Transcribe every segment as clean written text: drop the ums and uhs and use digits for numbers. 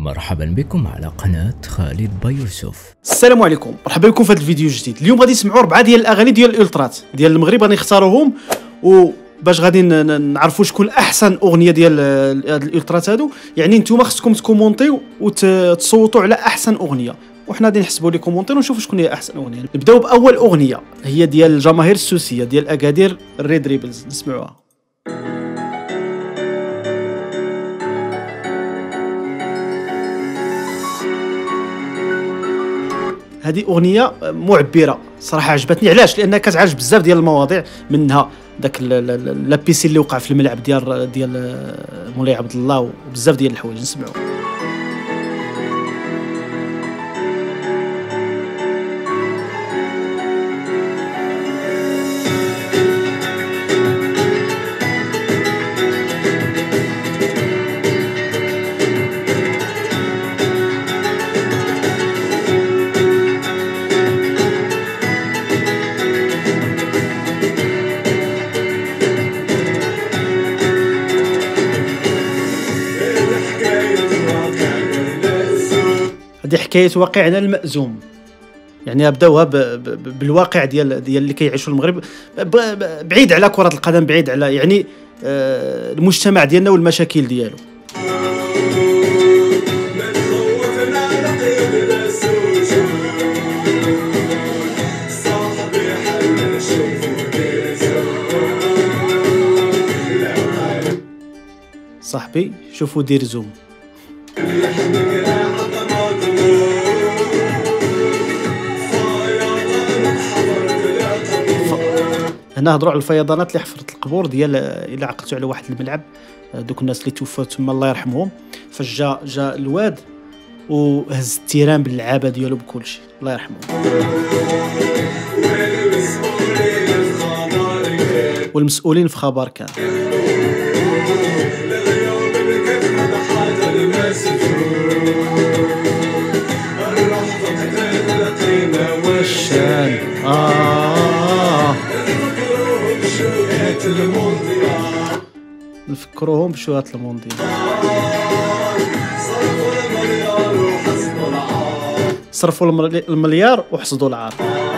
مرحبا بكم على قناة خالد بيوسف. السلام عليكم، مرحبا بكم في هذا الفيديو الجديد. اليوم غادي نسمعوا 4 ديال الاغاني ديال الالترات ديال المغرب، غادي نختاروهم وباش غادي نعرفوا شكون احسن اغنيه ديال هاد الالترات هادو. يعني نتوما خصكم تكومونطيو وتصوتوا على احسن اغنيه، وحنا غادي نحسبوا لي كومونتير ونشوفوا شكون هي احسن اغنيه. نبداو باول اغنيه، هي ديال الجماهير السوسيه ديال اكادير الريد ريبلز، نسمعوها. هذه اغنيه معبره صراحه، عجبتني. علاش؟ لانها كتعالج بزاف ديال المواضيع، منها داك لابيسي اللي وقع في الملعب ديال مولاي عبد الله، وبزاف ديال الحوايج. نسمعوا. هذه حكايه واقعنا المأزوم، يعني بداوها بالواقع ديال اللي كيعيشوا المغرب، بعيد على كرة القدم، بعيد على يعني المجتمع ديالنا والمشاكل ديالو. صاحبي شوفوا دير زوم. هنا هضروا على الفيضانات اللي حفرت القبور ديال الا عقلتوا على واحد الملعب، دوك الناس اللي توفوا تما الله يرحمهم، فجا جا الواد وهز التيران باللعابه ديالو بكل شيء، الله يرحمهم. والمسؤولين في خبر كان. نفكروهم بشويات المونديال. صرفوا المليار وحصدوا العار.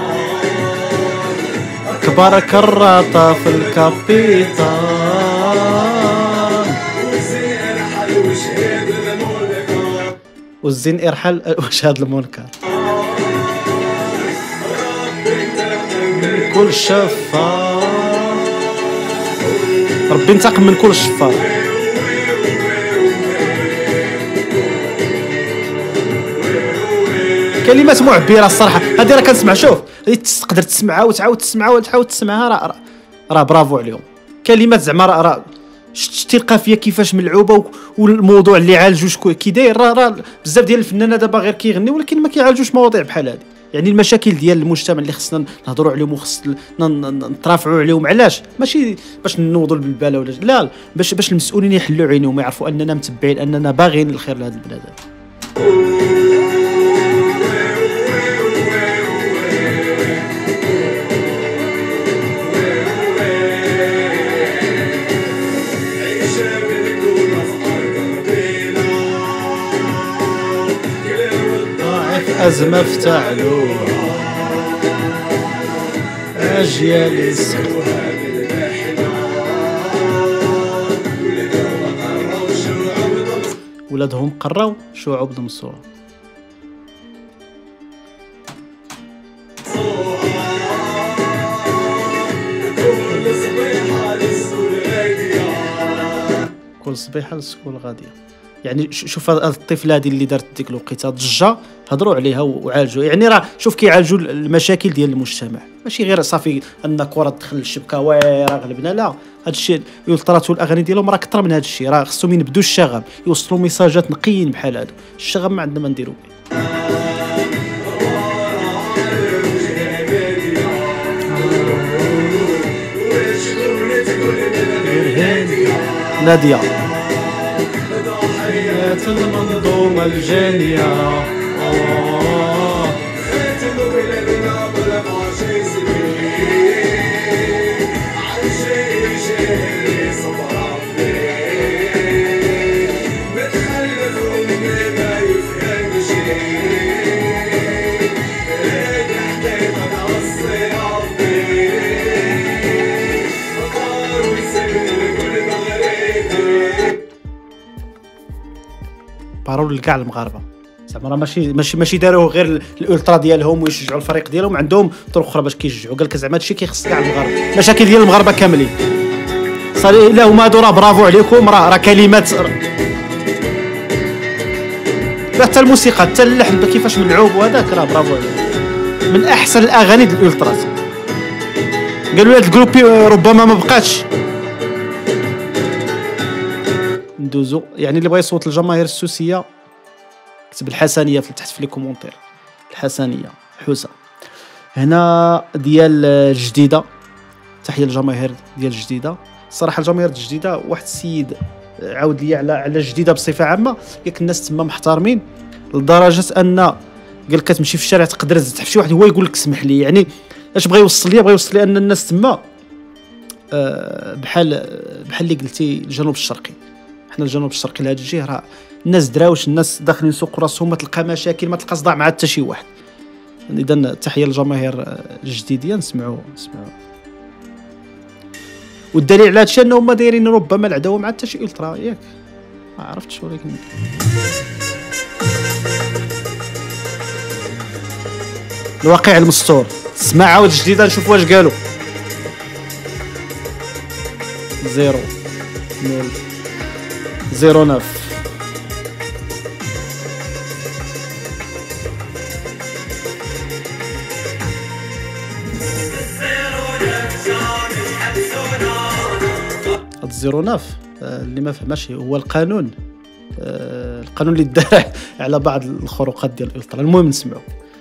كبار كراطة في الكابيتال، والزين ارحل وشهاد المنكر. كل شفار ربي انتقم من كل شفار. كلمات معبره الصراحه. هذه راه كنسمع، شوف تقدر تسمعها وتعاود تسمعها وتعاود تسمعها، راه برافو عليهم. كلمات زعما راه شتي القافيه كيفاش ملعوبه، والموضوع اللي عالجوش كي داير. راه بزاف ديال الفنانه دابا غير كيغنيو ولكن ما كيعالجوش مواضيع بحال هذه. يعني المشاكل ديال المجتمع اللي خصنا نهضروا عليهم وخص نترافعوا عليهم. علاش؟ ماشي باش نوضوا بالباله ولا لا، باش المسؤولين يحلوا عينيهم ويعرفوا اننا متبعين، اننا باغيين الخير لهذه البلاد. أزمة افتعلوها أجيال يسقوها بالمحنة، ولادهم قراو شعوب ضمصوها. كل صبيحة للسكول غادية. يعني شوف هذه الطفله هذه اللي دارت ديك الوقيته ضجه، هضروا عليها وعالجوا. يعني راه شوف كيعالجوا المشاكل ديال المجتمع، ماشي غير صافي ان كره تدخل الشبكه راه غلبنا. لا، هذا الشيء الالترات والاغاني ديالهم راه كثر من هذا الشيء. راه خصهم ينبدوا الشغب، يوصلوا ميساجات نقيين بحال هادو. الشغب ما عندنا ما نديرو به. ناديه المنظومة الجانية. بارول لكاع المغاربه. زعما راه ماشي داروه غير الالترا ديالهم ويشجعوا الفريق ديالهم، عندهم طرق اخرى باش كيشجعوا. قال لك زعما هادشي كيخص كاع المغاربه، مشاكل ديال المغاربه كاملين. صافي الا هما هادو راه برافو عليكم، راه كلمات، حتى الموسيقى حتى اللحن كيفاش ملعوب وهذاك راه برافو عليهم، من احسن الاغاني ديال الالتراس. قالوا هاد الجروب ربما ما بقاتش. ندوزو يعني اللي بغى يصوت للجماهير السوسيه كتب الحسنيه في تحت في لي كومونتير. الحسنيه حوسه هنا ديال الجديده. تحيه للجماهير ديال الجديده. الصراحه الجماهير الجديده، واحد السيد عاود لي على الجديده بصفه عامه، ياك الناس تما محترمين لدرجه ان قال لك كتمشي في الشارع تقدر تزت شي واحد هو يقول لك اسمح لي. يعني اش بغى يوصل لي؟ بغى يوصل لي ان الناس تما بحال اللي قلتي الجنوب الشرقي. حنا الجنوب الشرقي لهاد الجهه راه الناس دراوش، الناس داخلين سوق راسهم، ما تلقى مشاكل، ما تلقى صداع مع حتى شي واحد. اذا تحيه للجماهير الجديديه. نسمعوا والدليل على هادشي انهم ما دايرين ربما العداوه مع حتى شي الترا، ياك ما عرفتش. ولكن الواقع المستور. اسمع عاود جديده نشوف واش قالوا. 0 0 9 09 اللي ما فهمش هو القانون اللي دار على بعض الخروقات ديال الالترا. المهم نسمعوا.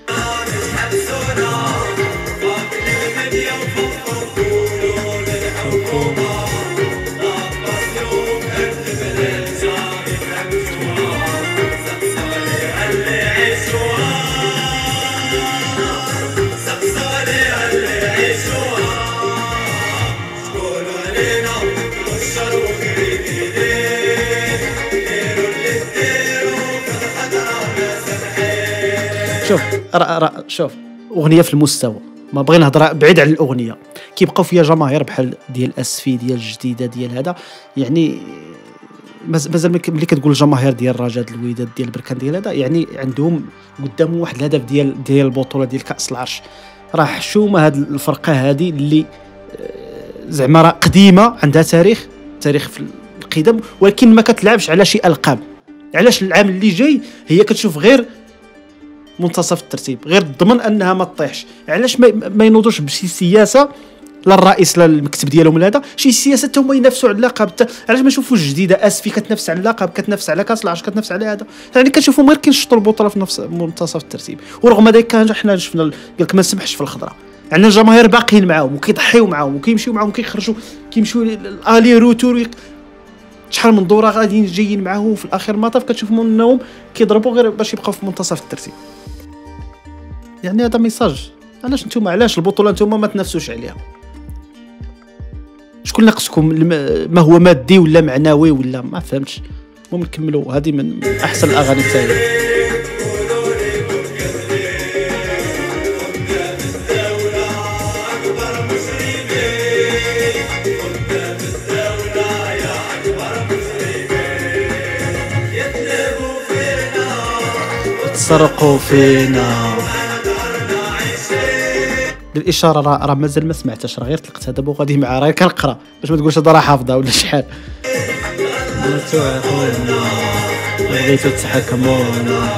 شوف اغنيه في المستوى، ما بغي نهضر بعيد على الاغنيه، كيبقاو فيها جماهير بحال ديال اسفي ديال الجديده ديال هذا. يعني مازال ملي كتقول الجماهير ديال رجاء الوداد ديال بركان ديال هذا، يعني عندهم قدامهم واحد الهدف ديال البطوله ديال كاس العرش. راه حشومه هذه الفرقه هذه اللي زعما راه قديمه، عندها تاريخ في القدم، ولكن ما كتلعبش على شي القاب. علاش العام اللي جاي هي كتشوف غير منتصف الترتيب، غير ضمن انها ما تطيحش؟ علاش ما ينوضوش بشي سياسه للرئيس للمكتب ديالهم هذا، شي سياسه حتى هما ينافسوا على اللقب؟ علاش ما نشوفوش الجديده اسفي كتنافس على اللقب، كتنافس على كاس العرش، كتنافس على هذا؟ يعني كنشوفهم غير كينشطوا البطوله في نفس منتصف الترتيب. ورغم ذلك حنا شفنا قال لك ما نسمحش في الخضره، عندنا الجماهير باقيين معاهم وكيضحيو معاهم وكيمشيو معاهم وكيخرجوا، كيمشيو الالي روتور، شحال من دوره غاديين جايين معاهم، وفي الاخير المطاف كتشوفهم انهم كيضربوا غير باش يبقاو في منتصف الترتيب. يعني هذا ميساج. علاش البطوله نتوما ما تنافسوش عليها؟ شكون ناقصكم؟ ما هو مادي ولا معنوي ولا ما فهمتش. المهم نكملوا. هذه من احسن الاغاني تاعي. تسرقوا فينا بالاشاره. راه مازال ما سمعتش، راه غير طلقتها دابا وغادي معاه، راه كنقرا باش ما تقولش هذا راه حافظه ولا شحال. بغيتو تحكمونا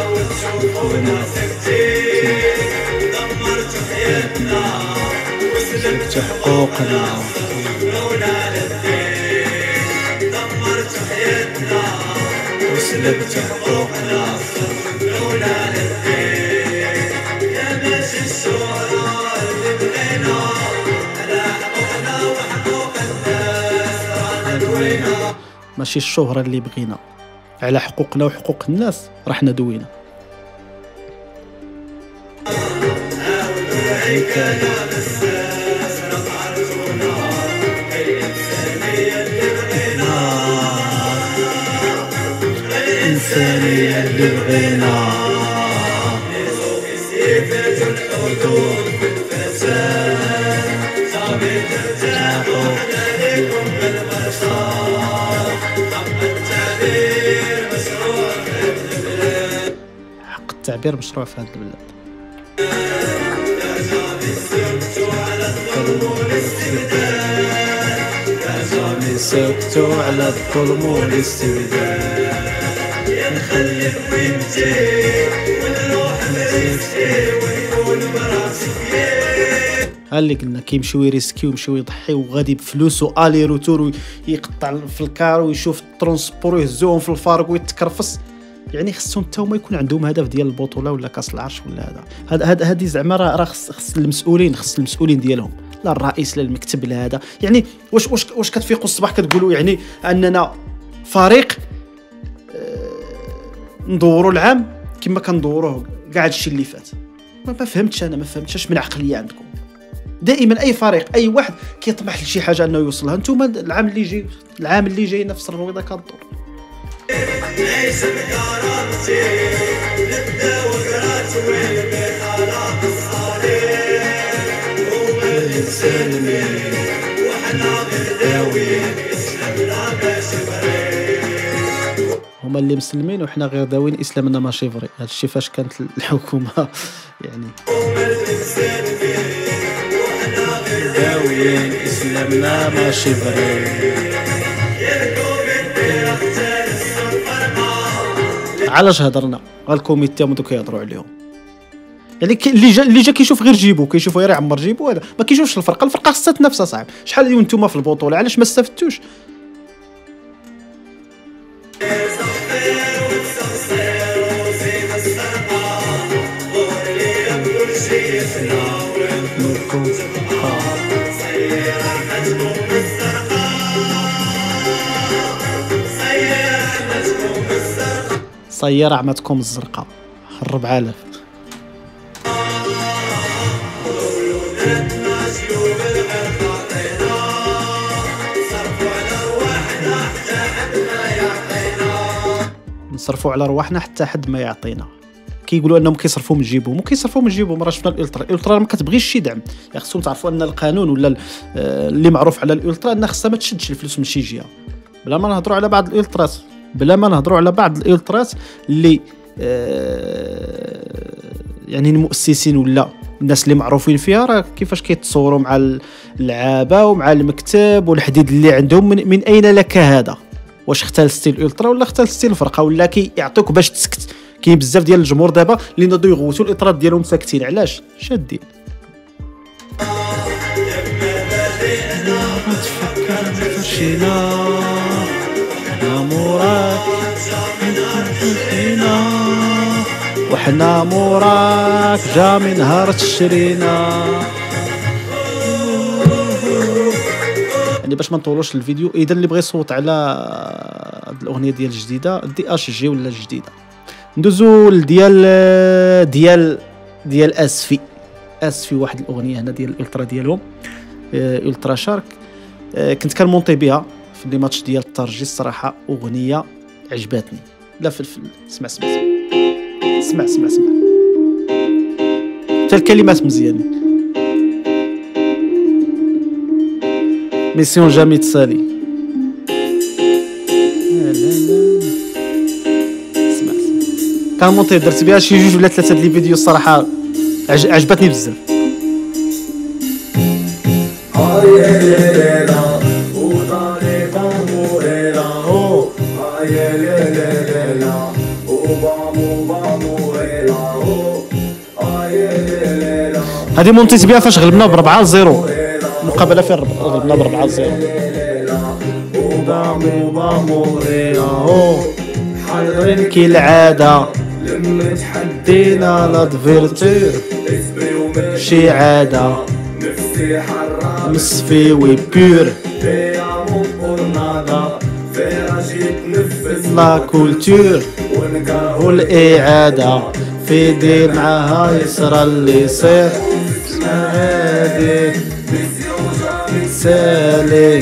سلبتوا حقوقنا، وسلبتوا حقوقنا. ماشي الشهرة اللي بغينا، على حقوقنا وحقوق الناس رحنا دوينا. الإنسانية اللي بغينا، التعبير مشروع في هذه البلاد. سكتوا على الظلم والاستبداد، نخلي ها اللي قلنا كيمشيو يريسكي ويمشيو يضحيو وغادي بفلوسو الي روتور ويقطع في الكار ويشوف الترونسبور ويهزوهم في الفارق ويتكرفص. يعني خصهم حتى هما يكون عندهم هدف ديال البطوله ولا كاس العرش ولا هذا هذه زعما راه خص المسؤولين ديالهم، لا الرئيس لا المكتب لا هذا. يعني واش كتفيقوا الصباح كتقولوا يعني اننا فريق ندوروا العام كما كندوروه كاع هادشي اللي فات؟ ما فهمتش انا، ما فهمتش اش من عقليه عندكم. دائما اي فريق اي واحد كيطمح لشي حاجه انه يوصلها. نتوما العام اللي جاي نفس الرويضه كدور. ليس بكرامتي نبدا وقرات والبخلاق الصالح ومسلمين وحنا غداويين اسلامنا ماشي فريق. هما اللي مسلمين وحنا غير داوين اسلامنا ماشي فريق. هادشي فاش كانت الحكومه يعني داويين اسلامنا ماشي فريق. علاش هضرنا الكوميتي هما دوك يهضروا عليهم؟ يعني اللي جا كيشوف غير جيبو، كيشوف غير يعمر جيبو، هذا ما كيشوفش الفرقه خصها تنافس صاحبي. شحال ديال نتوما في البطوله علاش ما استفدتوش؟ صير عمتكم الزرقاء 4000. نصرفوا على رواحنا حتى حد ما يعطينا. كيقولوا انهم كيصرفوا من جيبهم، راه شفنا الالترا ما كتبغيش شي دعم. يعني خصكم تعرفوا ان القانون ولا اللي معروف على الالترا ان خصها ما تشدش الفلوس من شي جهه. بلا ما نهضروا على بعض الالترات اللي يعني المؤسسين ولا الناس اللي معروفين فيها راه كيفاش كيتصوروا مع اللعابه ومع المكتب والحديد اللي عندهم. من اين لك هذا؟ واش اختال ستيل الالترا ولا اختال ستيل الفرقه ولا كيعطوك باش تسكت؟ كاين بزاف ديال الجمهور دابا اللي ناضوا يغوتوا الاطرات ديالهم ساكتين. علاش؟ شادين. وحنا موراك جا من نهار تشرينا. يعني باش ما نطولوش الفيديو، اذا اللي بغى يصوت على هاد الاغنيه ديال الجديده دي اش جي ولا الجديده، ندوزو ديال اسفي واحد الاغنيه هنا ديال الالترا ديالهم الترا شارك. كنت كنمونطي بها في لي ماتش ديال الترجي. الصراحه اغنيه عجباتني. لا اسمع حتى الكلمات مزيانه. ميسيون جامي تسالي. اسمع كنمونطي درت بها شي 2 ولا 3 ديال الفيديو. الصراحه عجبتني بزاف. هذه مونتيت بها فاش غلبنا ب4-0 مقابله فين غلبنا ب4-0. حاضرين كالعاده لما تحدينا لادفيرتور شي عاده نفسي حرام مصفي وبيور فيها مقرنادا فيها جيت نفس لا كولتور ونكرهو الاعاده في دير معاها يصرى اللي يصير هادي سالي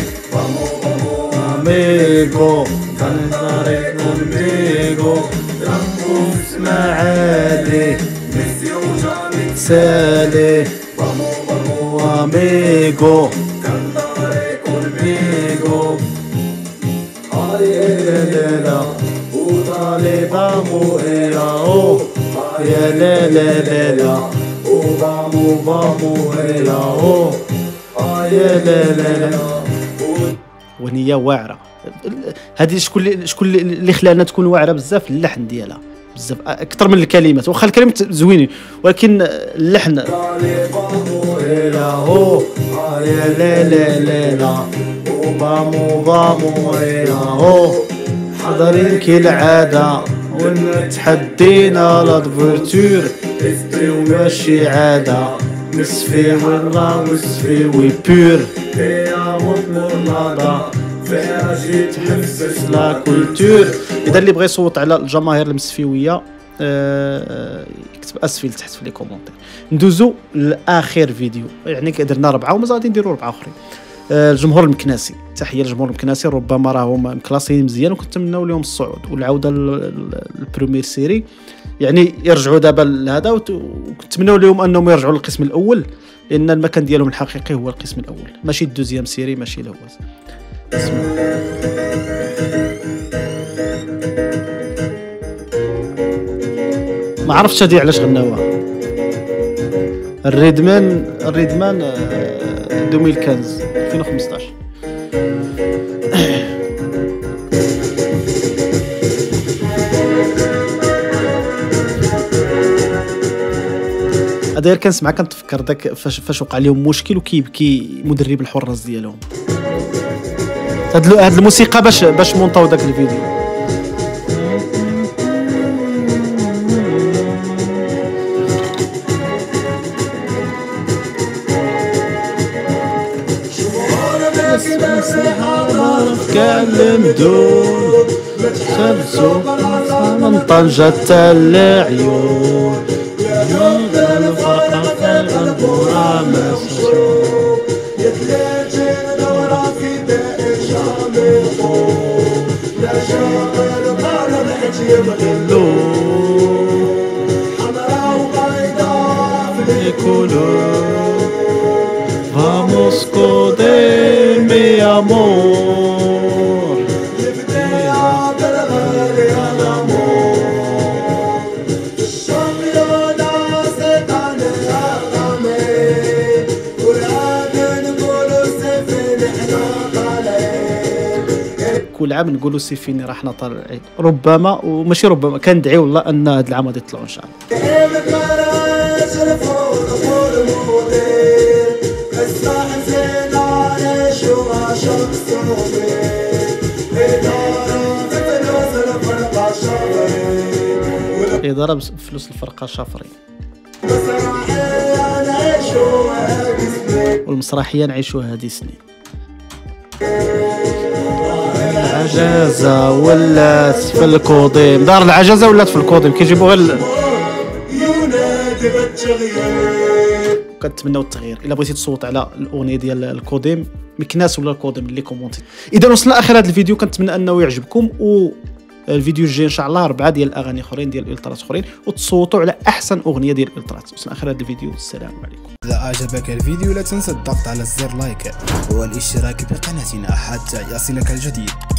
اميغو طريق اميغو اسمع عادي سالي اميغو اميغو وطالبة مؤيرة يا لا لا لا لا وفامو فامو هيلا هو يا لا لا لا. اغنيه واعره هذه. شكون اللي خلانا تكون واعره بزاف؟ اللحن ديالها بزاف اكثر من الكلمات، واخا الكلمات زوينين ولكن اللحن هيلا هو يا لا لا لا لا وفامو فامو هيلا هو حاضرين كالعاده ونتحدينا لادفرتور اسبري ماشي عاده مسفي والله مسفي وبور فيها مطلقه فيها جيت تحسس لا كولتور. اذا اللي بغى يصوت على الجماهير المسفيويه يكتب اسفل تحت في لي كومونتير. ندوزو لاخر فيديو، يعني درنا 4 ومازال غادي نديرو 4 اخرين. الجمهور المكناسي، تحيه للجمهور المكناسي، ربما راهم مكلاسين مزيان وكنتمناو لهم الصعود والعوده للبريمير سيري، يعني يرجعوا دابا لهذا، وكنتمناو لهم انهم يرجعوا للقسم الاول لان المكان ديالهم الحقيقي هو القسم الاول ماشي الدوزيام سيري ماشي الهواز. ما عرفتش هادي علاش غناوها. الريدمان 2015. هذا كنسمع كنتفكر داك فاش وقع لهم مشكل وكيبكي مدرب الحراس ديالهم. هاد الموسيقى باش مونطاو داك الفيديو. كلم دون سلسو من طنجة تل عيون الفرقة في البورا مسجون يتلاجين دورة في دائر شامل لا شاغل بارا الحجي مغلون حمراء وبيضاء في الكلور Vamos con mi amor كل عام نقولوا سي فيني راح نطلع العيد، ربما وماشي ربما كندعي والله ان هذا العام غادي يطلعوا ان شاء الله. إدارة بفلوس الفرقة شافرين والمسرحية نعيشوها هذه سنين. العجازة ولات في الكوديم، دار العجازة ولات في الكوديم كيجيبوا غير كنتمناو التغيير. الا بغيتي تصوت على الاغنيه ديال الكوديم مكناس ولا الكوديم اللي كومونتي. اذا وصلنا اخر هذا الفيديو كنتمنى انه يعجبكم، والفيديو الجاي ان شاء الله 4 ديال الاغاني اخرين ديال الالترات اخرين وتصوتوا على احسن اغنيه ديال الالترات. وصلنا اخر هذا الفيديو، السلام عليكم. اذا اعجبك الفيديو لا تنسى الضغط على زر لايك والاشتراك بقناتنا حتى يصلك الجديد.